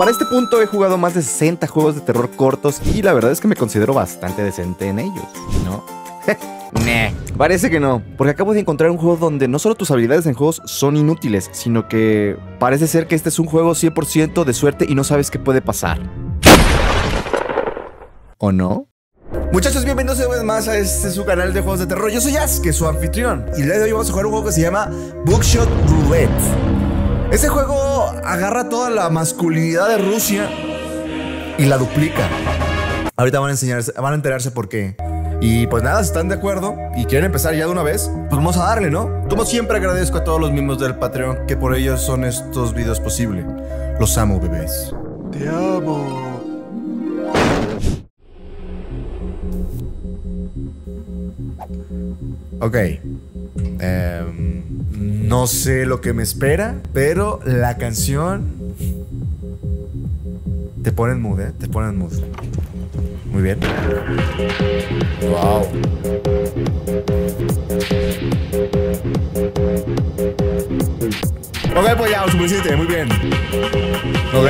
Para este punto he jugado más de 60 juegos de terror cortos y la verdad es que me considero bastante decente en ellos, ¿no? Nah, parece que no, porque acabo de encontrar un juego donde no solo tus habilidades en juegos son inútiles, sino que parece ser que este es un juego 100% de suerte y no sabes qué puede pasar. ¿O no? Muchachos, bienvenidos una vez más a este su canal de juegos de terror. Yo soy Yas, que es su anfitrión, y el día de hoy vamos a jugar un juego que se llama Buckshot Roulette. Este juego agarra toda la masculinidad de Rusia y la duplica. Ahorita van a enterarse por qué. Y pues nada, si están de acuerdo y quieren empezar ya de una vez, pues vamos a darle, ¿no? Como siempre agradezco a todos los miembros del Patreon, que por ellos son estos videos posibles. Los amo, bebés. Te amo. Ok. No sé lo que me espera, pero la canción te pone en mood, ¿eh? Te pone en mood. Muy bien. Wow. Ok, pues ya, suficiente, muy bien. Ok.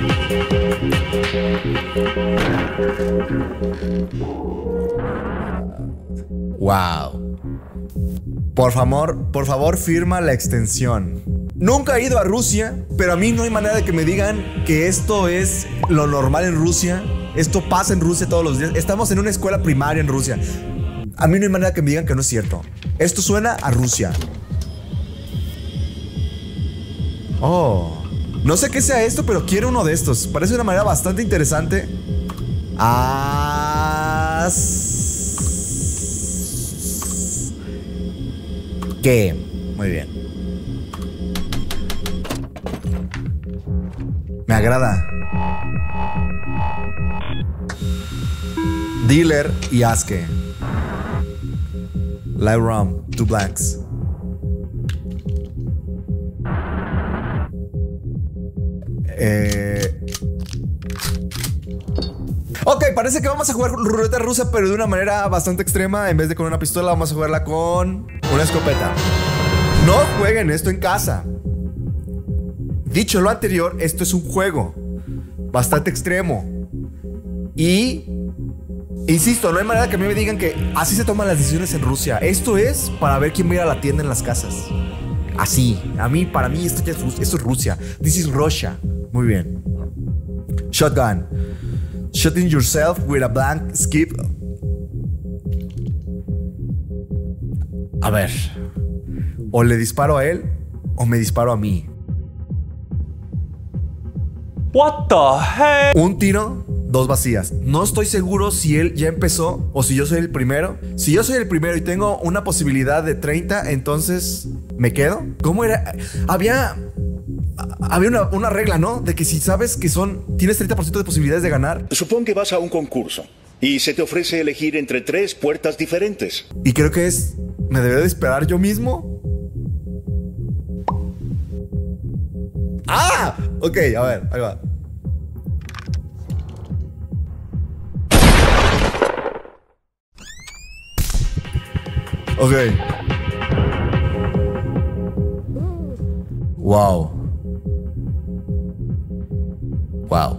Wow. Por favor, firma la extensión. Nunca he ido a Rusia, pero a mí no hay manera de que me digan que esto es lo normal en Rusia. Esto pasa en Rusia todos los días. Estamos en una escuela primaria en Rusia. A mí no hay manera que me digan que no es cierto. Esto suena a Rusia. Oh. No sé qué sea esto, pero quiero uno de estos. Parece una manera bastante interesante. ¿Qué? Muy bien. Me agrada. Dealer y Aske. Live Rum, 2 blacks. Ok, parece que vamos a jugar ruleta rusa, pero de una manera bastante extrema. En vez de con una pistola, vamos a jugarla con una escopeta. No jueguen esto en casa. Dicho lo anterior, esto es un juego bastante extremo. Y insisto, no hay manera que a mí me digan que así se toman las decisiones en Rusia. Esto es para ver quién va a ir a la tienda en las casas. Así, para mí esto es Rusia. This is Russia. Muy bien. Shotgun. Shooting yourself with a blank skip. A ver. O le disparo a él o me disparo a mí. What the heck? Un tiro, 2 vacías. No estoy seguro si él ya empezó o si yo soy el primero. Si yo soy el primero y tengo una posibilidad de 30, entonces ¿me quedo? ¿Cómo era? Había una regla, ¿no? De que si sabes que tienes 30% de posibilidades de ganar. Supón que vas a un concurso y se te ofrece elegir entre 3 puertas diferentes. Y creo que ¿me debería de esperar yo mismo? ¡Ah! Ok, a ver, ahí va. Ok. Wow. Wow.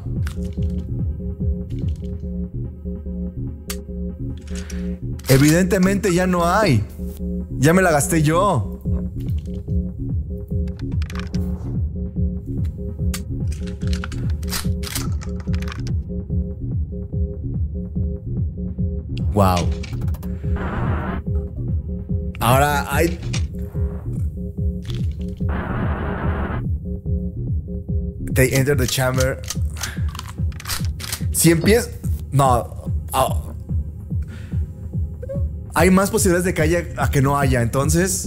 Evidentemente ya no hay. Ya me la gasté yo. Wow. Ahora hay... They enter the chamber. Si empieza... No. Oh. Hay más posibilidades de que haya a que no haya, entonces...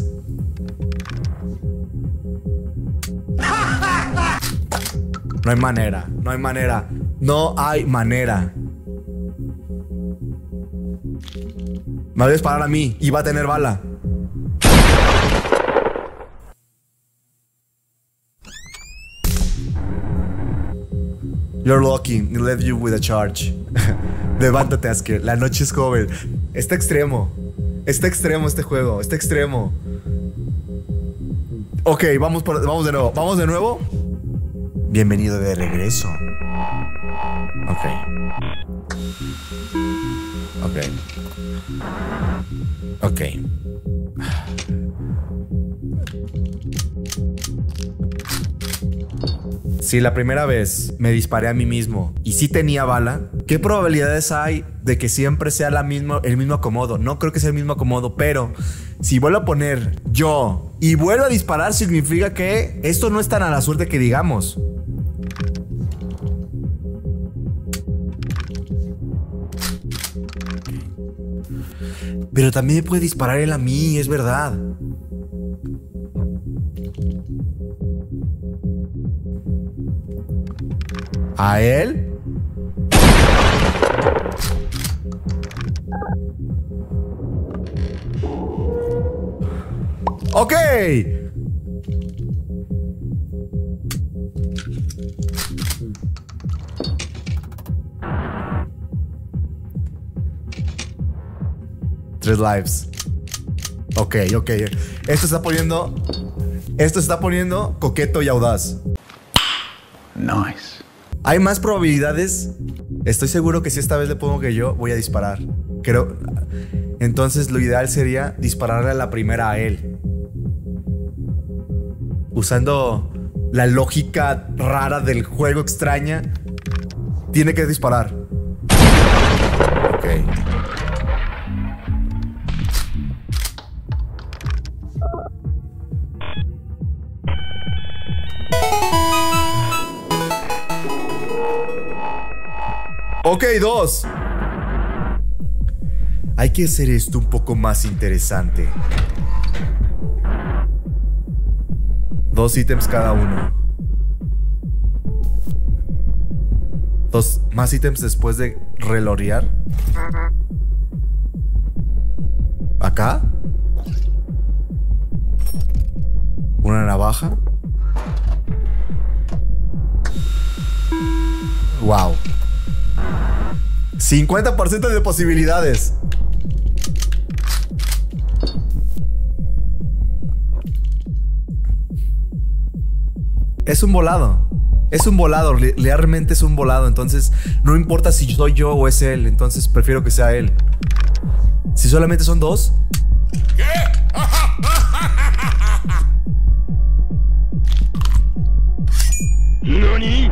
No hay manera. No hay manera. No hay manera. Me va a disparar a mí y va a tener bala. You're lucky, he left you with a charge. Levántate, Asker. La noche es joven. Está extremo. Está extremo este juego. Está extremo. Ok, vamos de nuevo. Vamos de nuevo. Bienvenido de regreso. Ok. Ok. Si la primera vez me disparé a mí mismo y sí tenía bala, ¿qué probabilidades hay de que siempre sea el mismo acomodo? No creo que sea el mismo acomodo, pero si vuelvo a poner yo y vuelvo a disparar, significa que esto no es tan a la suerte que digamos. Pero también me puede disparar él a mí, es verdad. ¿A él? ¡Ok! Tres lives. Ok. Esto se está poniendo coqueto y audaz. Nice. Hay más probabilidades. Estoy seguro que si esta vez le pongo que yo voy a disparar. Creo. Entonces lo ideal sería dispararle a la primera a él. Usando la lógica rara del juego extraña. Tiene que disparar. Ok. Ok, 2. Hay que hacer esto un poco más interesante. 2 ítems cada uno. 2 más ítems después de relorear. Acá. Una navaja. Wow. 50% de posibilidades. Es un volado. Es un volado. Realmente es un volado. Entonces no importa si soy yo o es él. Entonces prefiero que sea él. Si solamente son 2. ¿Qué? ¿Nani?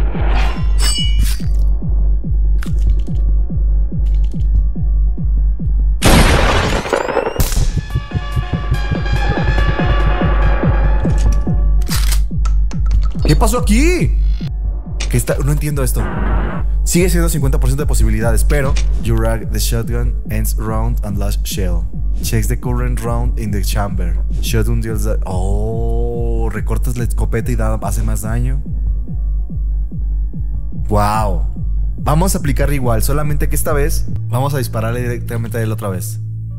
¿Qué pasó aquí? No entiendo esto. Sigue siendo 50% de posibilidades, pero you rag the shotgun ends round and last shell. Checks the current round in the chamber. Shotgun deals that. Oh, recortas la escopeta y hace más daño. Wow. Vamos a aplicar igual, solamente que esta vez vamos a dispararle directamente a él otra vez.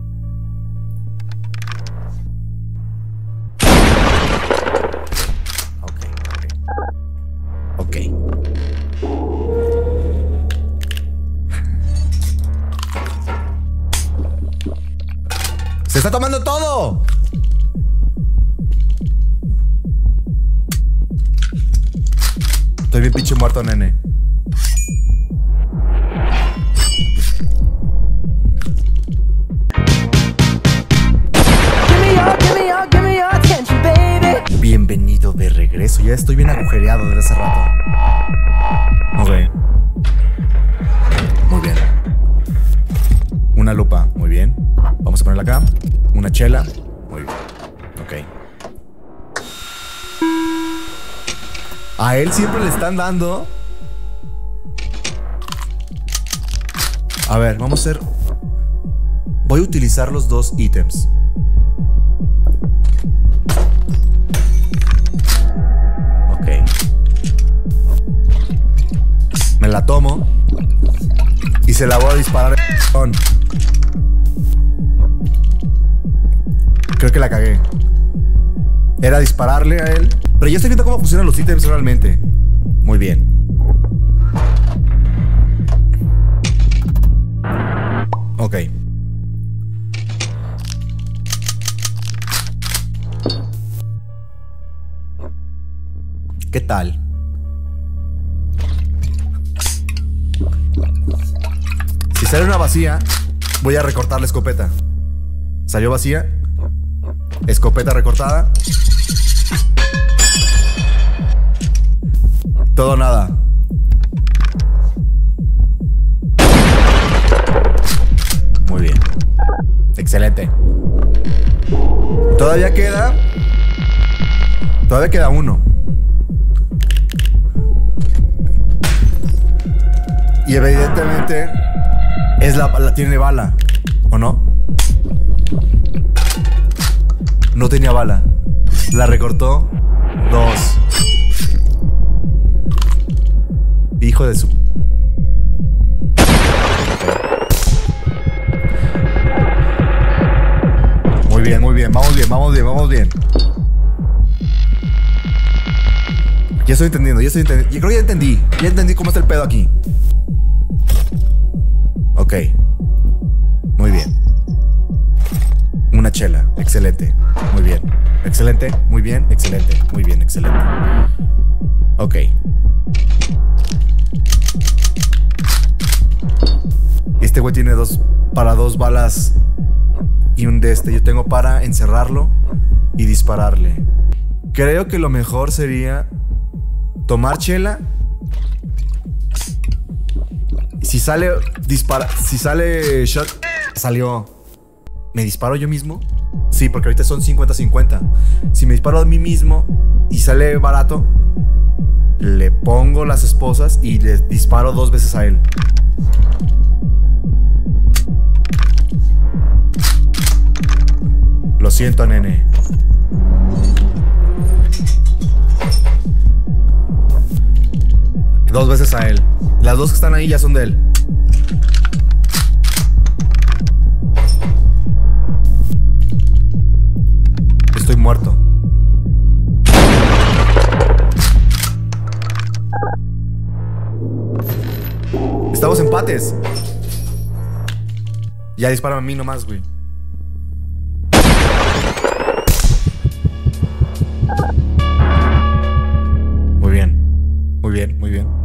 Ok. ¡Se está tomando todo! Estoy bien pinche muerto, nene. Bienvenido de regreso. Ya estoy bien agujereado desde hace rato. Ok. Muy bien. Una lupa. Muy bien. Vamos a ponerla acá. Una chela. Muy bien. Ok. A él siempre le están dando. A ver, vamos a hacer. Voy a utilizar los 2 ítems. Me la tomo y se la voy a disparar. Creo que la cagué. Era dispararle a él. Pero ya estoy viendo cómo funcionan los ítems realmente. Muy bien. Ok. ¿Qué tal sale una vacía, voy a recortar la escopeta. Salió vacía. Escopeta recortada. Todo o nada. Muy bien. Excelente. Todavía queda uno. Y evidentemente es la tiene bala, ¿o no? No tenía bala. La recortó. 2. Hijo de su... Muy bien, muy bien. Vamos bien, vamos bien, vamos bien. Ya estoy entendiendo, ya estoy entendiendo. Yo creo que ya entendí. Ya entendí cómo está el pedo aquí. Ok. Muy bien. Una chela. Excelente. Muy bien. Excelente. Muy bien. Excelente. Muy bien. Excelente. Ok. Este güey tiene para dos balas y un de este. Yo tengo para encerrarlo y dispararle. Creo que lo mejor sería tomar chela. Si sale shot, salió. ¿Me disparo yo mismo? Sí, porque ahorita son 50-50. Si me disparo a mí mismo y sale barato, le pongo las esposas y le disparo 2 veces a él. Lo siento, nene. Dos veces a él. Las 2 que están ahí ya son de él. Estoy muerto. Estamos empates. Ya dispárame a mí nomás, güey. Muy bien. Muy bien, muy bien.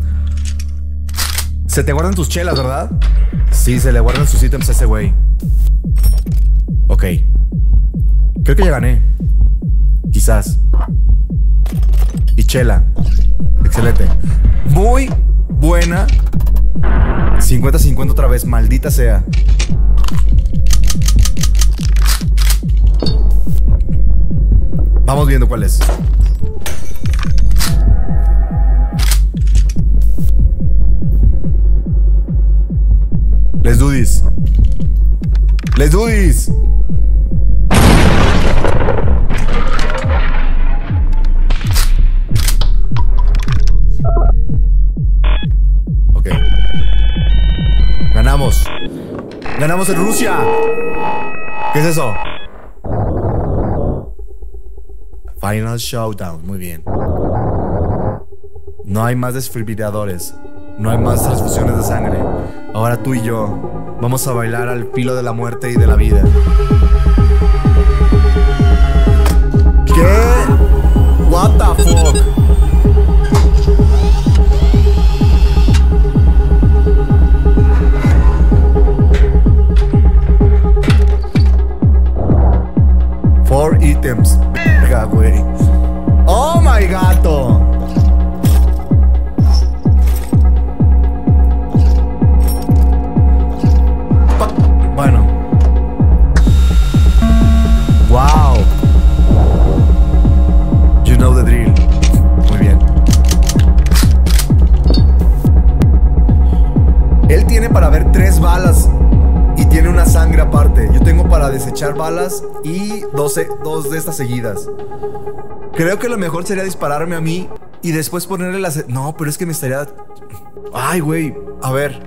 Se te guardan tus chelas, ¿verdad? Sí, se le guardan sus ítems a ese güey. Ok. Creo que ya gané. Quizás. Y chela. Excelente. Muy buena. 50-50 otra vez. Maldita sea. Vamos viendo cuál es. Let's do this. Let's do this. Ok. Ganamos. Ganamos en Rusia. ¿Qué es eso? Final Showdown. Muy bien. No hay más desfibriladores. No hay más transfusiones de sangre. Ahora tú y yo vamos a bailar al filo de la muerte y de la vida. ¿Qué? What the fuck? Four items. Verga, güey. Oh my gato. Bueno. Wow. You know the drill. Muy bien. Él tiene para ver 3 balas y tiene una sangre aparte. Yo tengo para desechar balas y 2 de estas seguidas. Creo que lo mejor sería dispararme a mí y después ponerle las... No, pero es que me estaría... Ay, güey. A ver.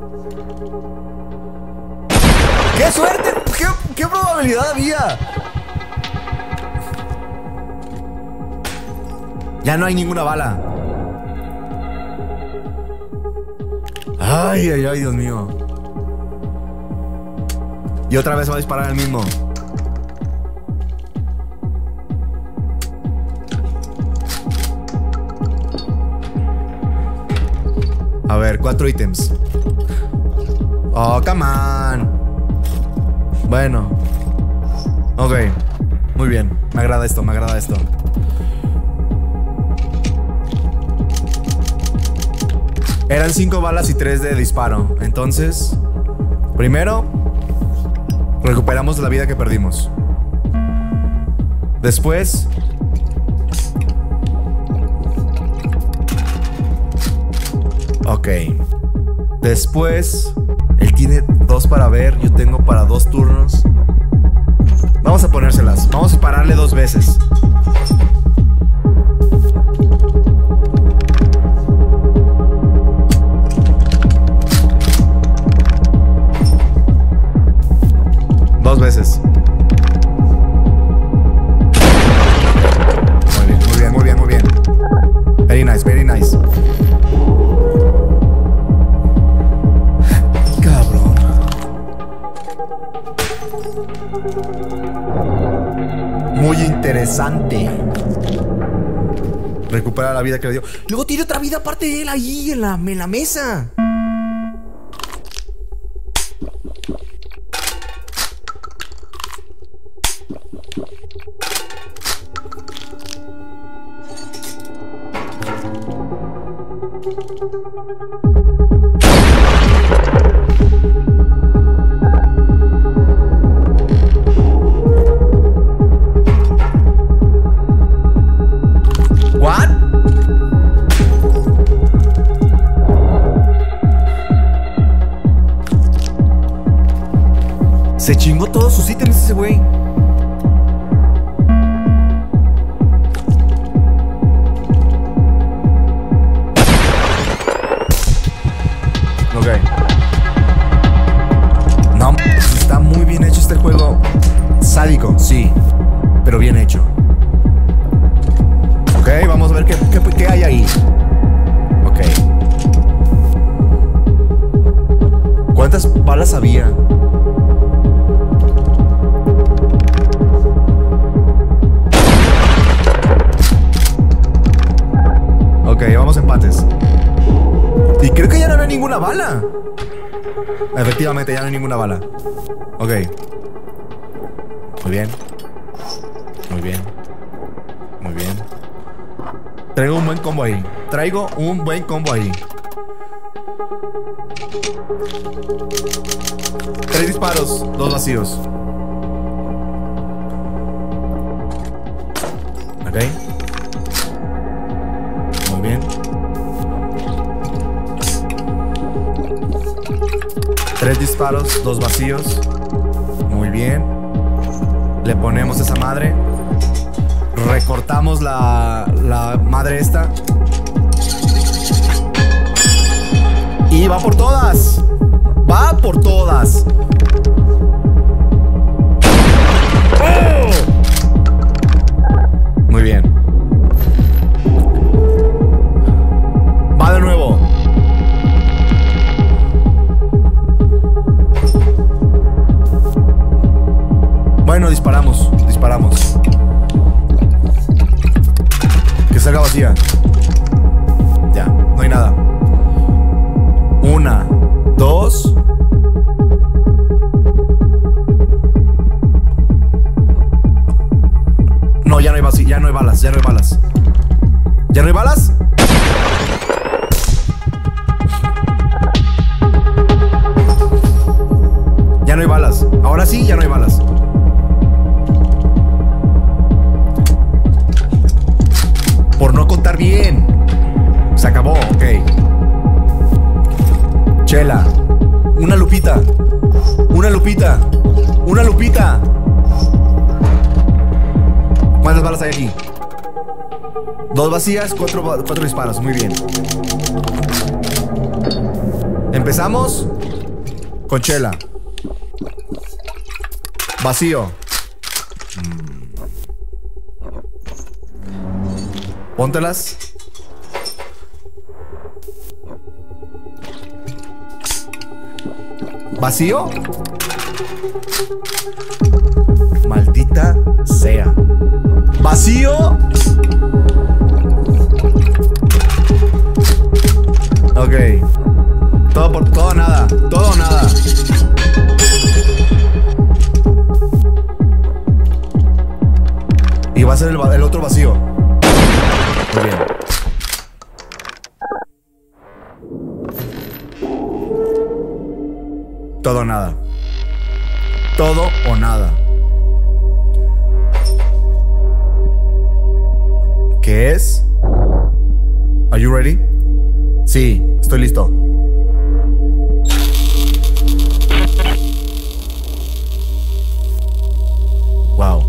¡Qué suerte! ¿Qué probabilidad había? Ya no hay ninguna bala. Ay, ay, ay, Dios mío. Y otra vez va a disparar el mismo. A ver, 4 ítems. Oh, come on. Bueno. Ok. Muy bien. Me agrada esto, me agrada esto. Eran 5 balas y 3 de disparo. Entonces, primero, recuperamos la vida que perdimos. Después, ok. Después, él tiene 2 para ver. Yo tengo para 2 turnos. Vamos a ponérselas. Vamos a pararle 2 veces. Dos veces. Muy bien, muy bien, muy bien, muy bien. Very nice, very nice. Cabrón. Muy interesante. Recupera la vida que le dio. Luego tiene otra vida aparte de él ahí en la mesa. Se chingó todos sus ítems ese güey. Ok. No, está muy bien hecho este juego. Sádico, sí, pero bien hecho. Ok, vamos a ver qué hay ahí. Ok. ¿Cuántas balas había? Ok, vamos a empates. Y creo que ya no hay ninguna bala. Efectivamente, ya no hay ninguna bala. Ok. Muy bien. Muy bien. Muy bien. Traigo un buen combo ahí. Traigo un buen combo ahí. 3 disparos, 2 vacíos. Ok. Muy bien. 3 disparos, 2 vacíos. Muy bien. Le ponemos esa madre. Recortamos la madre esta. Y va por todas. Va por todas. ¡Oh! Muy bien. Va de nuevo. Bueno, disparamos. Disparamos. Que salga vacía. Ya, no hay nada. 1, 2. No, ya no hay vacío, ya no hay balas, ya no hay balas. ¿Ya no hay balas? Ya no hay balas. Ahora sí, ya no hay balas. Por no contar bien. Se acabó, ok. Chela. Una lupita. Una lupita. Una lupita. ¿Cuántas balas hay aquí? 2 vacías, 4 disparos. Muy bien. Empezamos con Chela. Vacío. Póntelas. ¿Vacío? Maldita sea. ¿Vacío? Ok. Todo por todo o nada. Todo o nada. Y va a ser el otro vacío. Muy bien. Todo o nada. Todo o nada. ¿Qué es? Are you ready? Sí, estoy listo. Wow.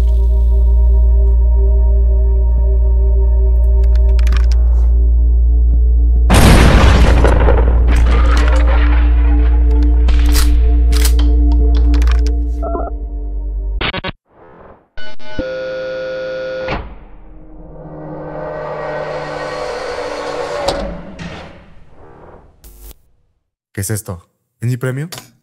¿Qué es esto? ¿Es mi premio?